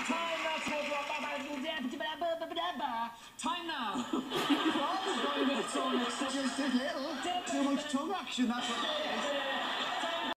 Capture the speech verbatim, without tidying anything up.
time, that's what time now. Too much tongue action, that's what it is.